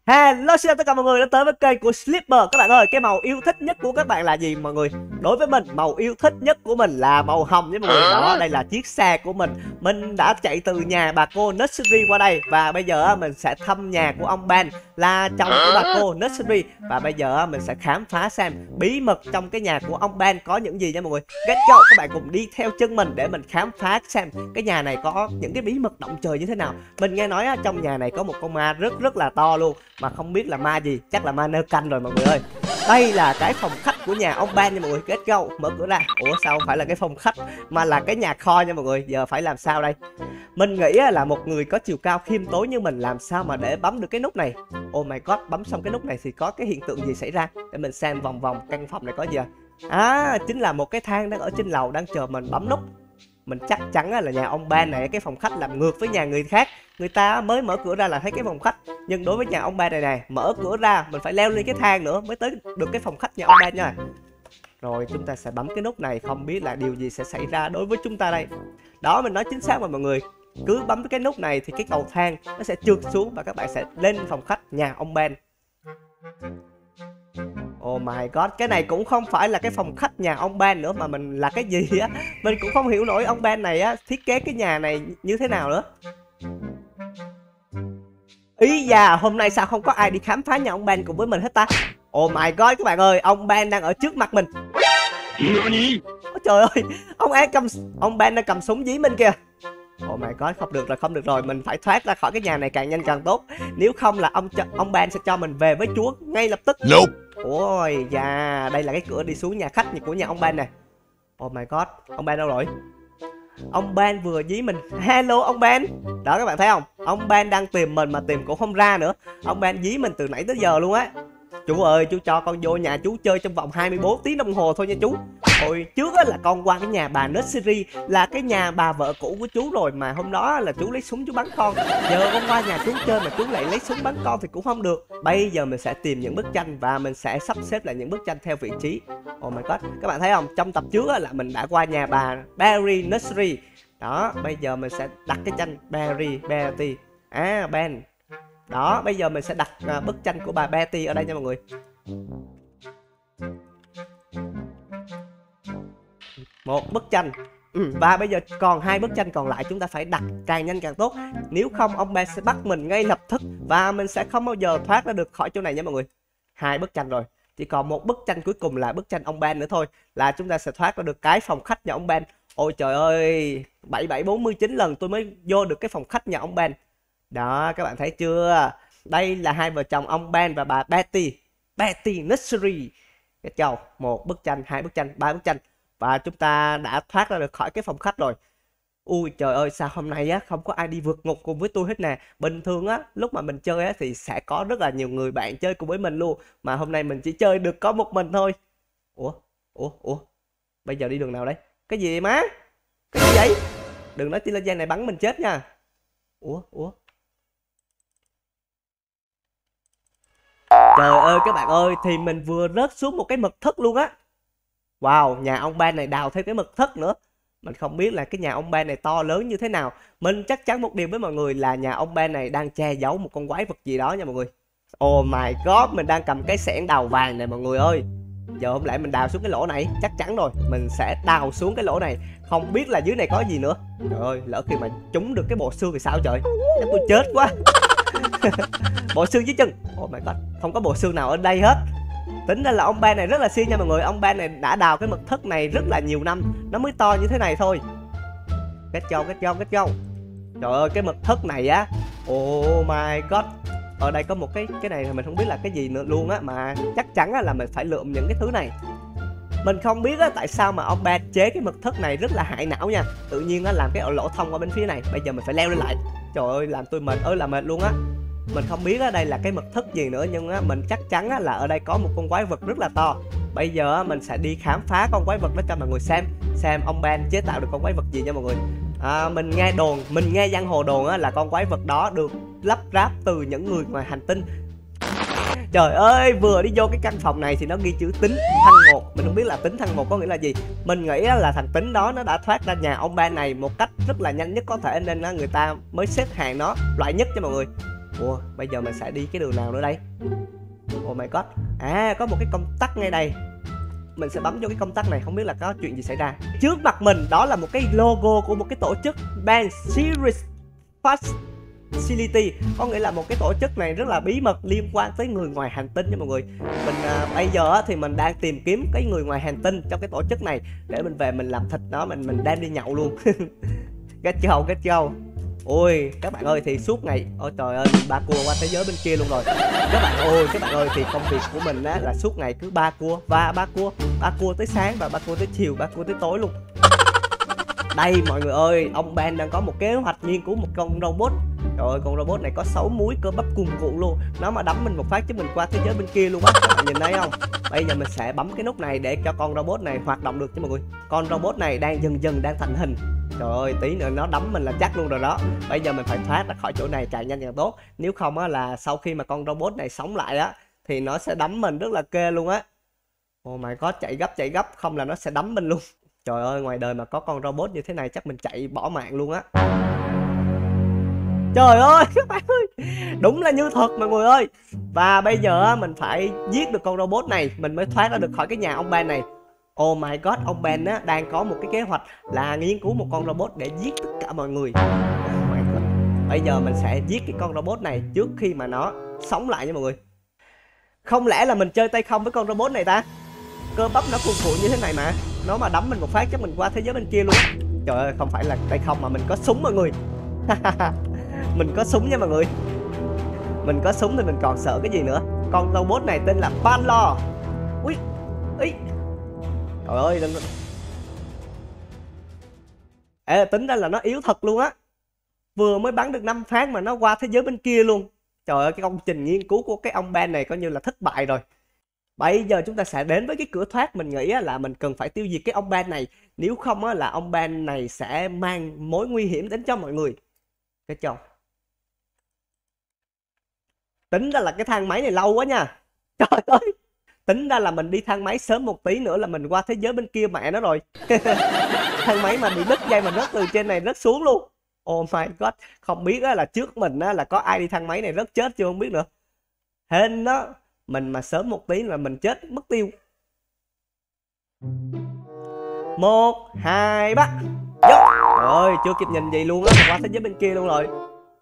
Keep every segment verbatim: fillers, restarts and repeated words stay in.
Hello, xin chào tất cả mọi người đã tới với kênh của Slipper. Các bạn ơi, cái màu yêu thích nhất của các bạn là gì mọi người? Đối với mình, màu yêu thích nhất của mình là màu hồng nha mọi người. Đó, đây là chiếc xe của mình. Mình đã chạy từ nhà bà cô Nursery qua đây. Và bây giờ mình sẽ thăm nhà của ông Ben, là chồng của bà cô Nursery. Và bây giờ mình sẽ khám phá xem bí mật trong cái nhà của ông Ben có những gì nha mọi người. Let's go, các bạn cùng đi theo chân mình để mình khám phá xem cái nhà này có những cái bí mật động trời như thế nào. Mình nghe nói trong nhà này có một con ma rất rất là to luôn, mà không biết là ma gì, chắc là ma nơ canh rồi mọi người ơi. Đây là cái phòng khách của nhà ông Ben nha mọi người. Let's go, mở cửa ra. Ủa sao không phải là cái phòng khách mà là cái nhà kho nha mọi người. Giờ phải làm sao đây? Mình nghĩ là một người có chiều cao khiêm tốn như mình làm sao mà để bấm được cái nút này. Oh my god, bấm xong cái nút này thì có cái hiện tượng gì xảy ra? Để mình xem vòng vòng căn phòng này có gì à? À, chính là một cái thang đang ở trên lầu đang chờ mình bấm nút. Mình chắc chắn là nhà ông Ben này cái phòng khách làm ngược với nhà người khác. Người ta mới mở cửa ra là thấy cái phòng khách, nhưng đối với nhà ông Ben này này, mở cửa ra mình phải leo lên cái thang nữa mới tới được cái phòng khách nhà ông Ben nha. Rồi chúng ta sẽ bấm cái nút này, không biết là điều gì sẽ xảy ra đối với chúng ta đây. Đó, mình nói chính xác mà mọi người. Cứ bấm cái nút này thì cái cầu thang nó sẽ trượt xuống và các bạn sẽ lên phòng khách nhà ông Ben. Oh my god, cái này cũng không phải là cái phòng khách nhà ông Ben nữa mà mình là cái gì á. Mình cũng không hiểu nổi ông Ben này á thiết kế cái nhà này như thế nào nữa. Ý da, hôm nay sao không có ai đi khám phá nhà ông Ben cùng với mình hết ta? Oh my god các bạn ơi, ông Ben đang ở trước mặt mình. Ôi trời ơi, ông An cầm ông Ben đang cầm súng dí mình kìa. Oh my god, không được rồi, không được rồi, mình phải thoát ra khỏi cái nhà này càng nhanh càng tốt. Nếu không là ông cho, ông Ben sẽ cho mình về với Chúa ngay lập tức. Nope. Ôi da, đây là cái cửa đi xuống nhà khách của nhà ông Ben này. Oh my god, ông Ben đâu rồi? Ông Ben vừa dí mình. Hello ông Ben. Đó các bạn thấy không? Ông Ben đang tìm mình mà tìm cũng không ra nữa. Ông Ben dí mình từ nãy tới giờ luôn á. Chú ơi, chú cho con vô nhà chú chơi trong vòng hai mươi bốn tiếng đồng hồ thôi nha chú. Hồi trước á, là con qua cái nhà bà Nursery, là cái nhà bà vợ cũ của chú rồi, mà hôm đó là chú lấy súng chú bắn con. Giờ con qua nhà chú chơi mà chú lại lấy súng bắn con thì cũng không được. Bây giờ mình sẽ tìm những bức tranh và mình sẽ sắp xếp lại những bức tranh theo vị trí. Oh my god, các bạn thấy không? Trong tập trước á, là mình đã qua nhà bà Barry Nursery. Đó, bây giờ mình sẽ đặt cái tranh Barry, Betty. À, Ben. Đó, bây giờ mình sẽ đặt uh, bức tranh của bà Betty ở đây nha mọi người. Một bức tranh. Ừ, và bây giờ còn hai bức tranh còn lại chúng ta phải đặt càng nhanh càng tốt. Nếu không ông Ben sẽ bắt mình ngay lập tức và mình sẽ không bao giờ thoát ra được khỏi chỗ này nha mọi người. Hai bức tranh rồi. Chỉ còn một bức tranh cuối cùng là bức tranh ông Ben nữa thôi, là chúng ta sẽ thoát ra được cái phòng khách nhà ông Ben. Ôi trời ơi, bảy bảy bốn mươi chín lần tôi mới vô được cái phòng khách nhà ông Ben. Đó, các bạn thấy chưa? Đây là hai vợ chồng ông Ben và bà Betty. Betty Nursery. Cái chầu, một bức tranh, hai bức tranh, ba bức tranh. Và chúng ta đã thoát ra được khỏi cái phòng khách rồi. Ui trời ơi, sao hôm nay á không có ai đi vượt ngục cùng với tôi hết nè. Bình thường á, lúc mà mình chơi á thì sẽ có rất là nhiều người bạn chơi cùng với mình luôn. Mà hôm nay mình chỉ chơi được có một mình thôi. Ủa? Ủa? Ủa? Bây giờ đi đường nào đấy? Cái gì má? Cái gì vậy? Đừng nói Tila Gen này bắn mình chết nha. Ủa? Ủa? Trời ơi các bạn ơi, thì mình vừa rớt xuống một cái mật thất luôn á. Wow, nhà ông Ben này đào thêm cái mật thất nữa. Mình không biết là cái nhà ông Ben này to lớn như thế nào. Mình chắc chắn một điều với mọi người là nhà ông Ben này đang che giấu một con quái vật gì đó nha mọi người. Oh my god, mình đang cầm cái xẻng đào vàng này mọi người ơi. Giờ không lẽ mình đào xuống cái lỗ này? Chắc chắn rồi, mình sẽ đào xuống cái lỗ này. Không biết là dưới này có gì nữa. Trời ơi, lỡ khi mà trúng được cái bộ xương thì sao trời? Chắc tôi chết quá. Bộ xương dưới chân. Oh my god, không có bộ xương nào ở đây hết. Tính ra là ông Ben này rất là siêng nha mọi người. Ông Ben này đã đào cái mật thất này rất là nhiều năm, nó mới to như thế này thôi. Kết châu, kết châu, kết châu. Trời ơi, cái mật thất này á. Oh my god. Ở đây có một cái cái này mình không biết là cái gì nữa luôn á, mà chắc chắn là mình phải lượm những cái thứ này. Mình không biết á, tại sao mà ông Ben chế cái mật thất này rất là hại não nha. Tự nhiên á, làm cái lỗ thông qua bên phía này. Bây giờ mình phải leo lên lại. Trời ơi, làm tôi mệt ơi là mệt luôn á. Mình không biết ở đây là cái mật thất gì nữa, nhưng á, mình chắc chắn á, là ở đây có một con quái vật rất là to. Bây giờ á, mình sẽ đi khám phá con quái vật đó cho mọi người xem. Xem ông Ben chế tạo được con quái vật gì nha mọi người. à, Mình nghe đồn, mình nghe giang hồ đồn á, là con quái vật đó được lắp ráp từ những người ngoài hành tinh. Trời ơi, vừa đi vô cái căn phòng này thì nó ghi chữ tính thăng một. Mình không biết là tính thăng một có nghĩa là gì. Mình nghĩ là thằng tính đó nó đã thoát ra nhà ông Ben này một cách rất là nhanh nhất có thể, nên người ta mới xếp hàng nó loại nhất cho mọi người. Ủa bây giờ mình sẽ đi cái đường nào nữa đây? Oh my god. À có một cái công tắc ngay đây. Mình sẽ bấm vô cái công tắc này, không biết là có chuyện gì xảy ra. Trước mặt mình đó là một cái logo của một cái tổ chức Band Series Facility, có nghĩa là một cái tổ chức này rất là bí mật liên quan tới người ngoài hành tinh nha mọi người. Mình à, bây giờ thì mình đang tìm kiếm cái người ngoài hành tinh trong cái tổ chức này để mình về mình làm thịt nó, mình mình đem đi nhậu luôn. Get chưa, get chưa. Ôi các bạn ơi, thì suốt ngày, ôi trời ơi, ba cua qua thế giới bên kia luôn rồi các bạn ơi. Các bạn ơi, thì công việc của mình á là suốt ngày cứ ba cua và ba cua, ba cua tới sáng và ba cua tới chiều, ba cua tới tối luôn. Đây mọi người ơi, ông Ben đang có một kế hoạch nghiên cứu một con robot. Trời ơi, con robot này có sáu múi cơ bắp cuồn cuộn luôn. Nó mà đấm mình một phát chứ mình qua thế giới bên kia luôn á. Các bạn nhìn thấy không? Bây giờ mình sẽ bấm cái nút này để cho con robot này hoạt động được cho mọi người. Con robot này đang dần dần đang thành hình. Trời ơi, tí nữa nó đấm mình là chắc luôn rồi đó. Bây giờ mình phải thoát ra khỏi chỗ này càng nhanh càng tốt. Nếu không á là sau khi mà con robot này sống lại á thì nó sẽ đấm mình rất là kê luôn á. Oh my god, chạy gấp chạy gấp, không là nó sẽ đấm mình luôn. Trời ơi, ngoài đời mà có con robot như thế này chắc mình chạy bỏ mạng luôn á. Trời ơi các bạn ơi, đúng là như thật mọi người ơi. Và bây giờ mình phải giết được con robot này mình mới thoát ra được khỏi cái nhà ông Ben này. Oh my god, ông Ben á đang có một cái kế hoạch là nghiên cứu một con robot để giết tất cả mọi người. Oh my god. Bây giờ mình sẽ giết cái con robot này trước khi mà nó sống lại nha mọi người. Không lẽ là mình chơi tay không với con robot này ta? Cơ bắp nó cuồn cuộn như thế này mà, nó mà đấm mình một phát chắc mình qua thế giới bên kia luôn. Trời ơi, không phải là tay không mà mình có súng mọi người. Mình có súng nha mọi người. Mình có súng thì mình còn sợ cái gì nữa. Con robot này tên là Banlo. Ui, ý. Trời ơi, đừng... Ê, tính ra là nó yếu thật luôn á. Vừa mới bắn được năm phát mà nó qua thế giới bên kia luôn. Trời ơi, cái công trình nghiên cứu của cái ông Ben này coi như là thất bại rồi. Bây giờ chúng ta sẽ đến với cái cửa thoát. Mình nghĩ là mình cần phải tiêu diệt cái ông Ben này. Nếu không là ông Ben này sẽ mang mối nguy hiểm đến cho mọi người. Cái chồng. Tính ra là cái thang máy này lâu quá nha. Trời ơi. Tính ra là mình đi thang máy sớm một tí nữa là mình qua thế giới bên kia mẹ nó rồi. Thang máy mà bị đứt dây mà rớt từ trên này rớt xuống luôn. Oh my god. Không biết là trước mình là có ai đi thang máy này rớt chết chưa không biết nữa. Hên đó. Mình mà sớm một tí là mình chết mất tiêu. Một, hai, ba. Trời ơi, chưa kịp nhìn gì luôn á, qua thế giới bên kia luôn rồi.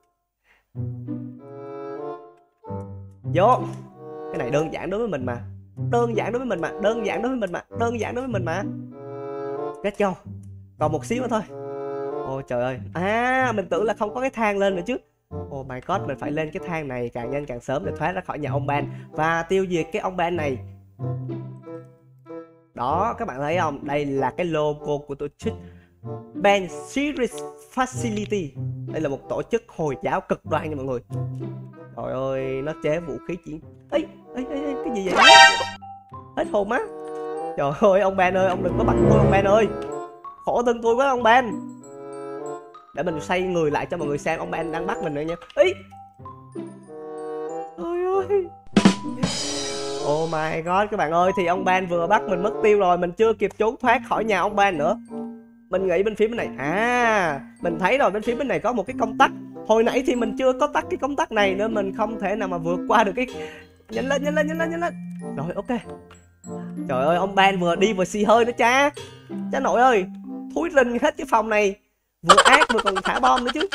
Vô. Cái này đơn giản đối với mình mà. Đơn giản đối với mình mà, đơn giản đối với mình mà, đơn giản đối với mình mà. Kết châu. Còn một xíu nữa thôi. Ôi trời ơi. À, mình tưởng là không có cái thang lên nữa chứ. Oh my god, mình phải lên cái thang này càng nhanh càng sớm để thoát ra khỏi nhà ông Ben và tiêu diệt cái ông Ben này. Đó, các bạn thấy không? Đây là cái logo của tổ chức Band Series Facility. Đây là một tổ chức Hồi giáo cực đoan nha mọi người. Trời ơi, nó chế vũ khí chiến. Ê, ê, ê, cái gì vậy? Hết hồn á. Trời ơi, ông Ben ơi, ông đừng có bắt tôi ông Ben ơi. Khổ thân tôi quá ông Ben. Để mình xoay người lại cho mọi người xem ông Ben đang bắt mình nữa nha. Ý. Ôi ơi. Oh my god các bạn ơi, thì ông Ben vừa bắt mình mất tiêu rồi, mình chưa kịp trốn thoát khỏi nhà ông Ben nữa. Mình nghĩ bên phía bên này, à, mình thấy rồi, bên phía bên này có một cái công tắc. Hồi nãy thì mình chưa có tắt cái công tắc này nên mình không thể nào mà vượt qua được cái. Nhanh lên, nhanh lên, nhanh lên, nhanh lên. Rồi ok. Trời ơi, ông Ben vừa đi vừa xì hơi nữa cha. Cha nội ơi, thúi rinh hết cái phòng này. Vừa ác vừa còn thả bom nữa chứ.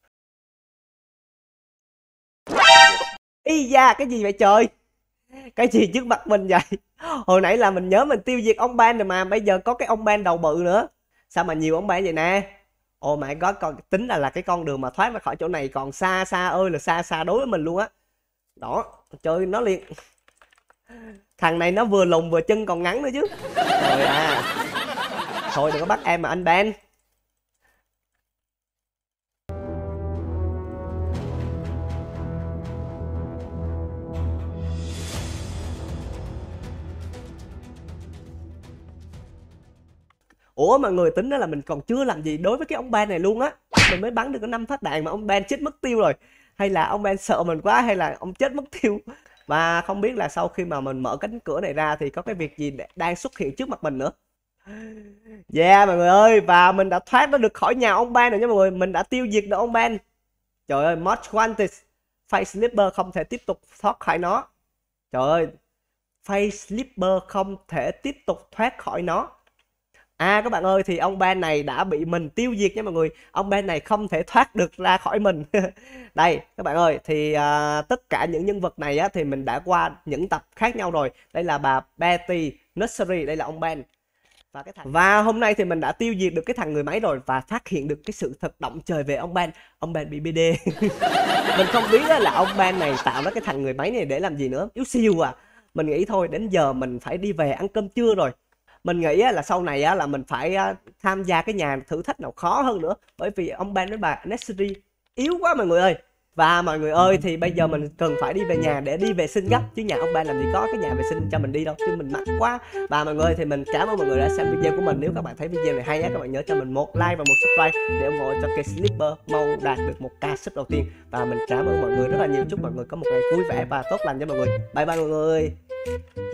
Ý da, cái gì vậy trời? Cái gì trước mặt mình vậy? Hồi nãy là mình nhớ mình tiêu diệt ông Ben rồi mà, bây giờ có cái ông Ben đầu bự nữa. Sao mà nhiều ông Ben vậy nè? Oh my god, còn tính là là cái con đường mà thoát ra khỏi chỗ này còn xa xa ơi là xa xa đối với mình luôn á. Đó, chơi nó liền. Thằng này nó vừa lùn vừa chân còn ngắn nữa chứ. Rồi à. Thôi đừng có bắt em mà anh Ben. Ủa mọi người, tính đó là mình còn chưa làm gì đối với cái ông Ben này luôn á. Mình mới bắn được có năm phát đạn mà ông Ben chết mất tiêu rồi. Hay là ông Ben sợ mình quá, hay là ông chết mất tiêu. Và không biết là sau khi mà mình mở cánh cửa này ra thì có cái việc gì đang xuất hiện trước mặt mình nữa. Yeah mọi người ơi, và mình đã thoát nó được khỏi nhà ông Ben rồi nha mọi người. Mình đã tiêu diệt được ông Ben. Trời ơi, Most Wanted Face Slipper không thể tiếp tục thoát khỏi nó. Trời ơi, Face Slipper không thể tiếp tục thoát khỏi nó. À các bạn ơi, thì ông Ben này đã bị mình tiêu diệt nha mọi người. Ông Ben này không thể thoát được ra khỏi mình. Đây các bạn ơi, thì à, tất cả những nhân vật này á, thì mình đã qua những tập khác nhau rồi. Đây là bà Betty Nursery, đây là ông Ben. Và cái thằng và hôm nay thì mình đã tiêu diệt được cái thằng người máy rồi, và phát hiện được cái sự thật động trời về ông Ben. Ông Ben bị bê đê. Mình không biết là ông Ben này tạo ra cái thằng người máy này để làm gì nữa. Yếu siêu à. Mình nghĩ thôi, đến giờ mình phải đi về ăn cơm trưa rồi. Mình nghĩ là sau này là mình phải tham gia cái nhà thử thách nào khó hơn nữa, bởi vì ông Ben với bà Nursery yếu quá mọi người ơi. Và mọi người ơi, thì bây giờ mình cần phải đi về nhà để đi vệ sinh gấp, chứ nhà ông Ben làm gì có cái nhà vệ sinh cho mình đi đâu, chứ mình mắc quá. Và mọi người ơi, thì mình cảm ơn mọi người đã xem video của mình. Nếu các bạn thấy video này hay á, các bạn nhớ cho mình một like và một subscribe để ủng hộ cho kênh Slipper mau đạt được một ca sub đầu tiên. Và mình cảm ơn mọi người rất là nhiều. Chúc mọi người có một ngày vui vẻ và tốt lành nha mọi người. Bye bye mọi người.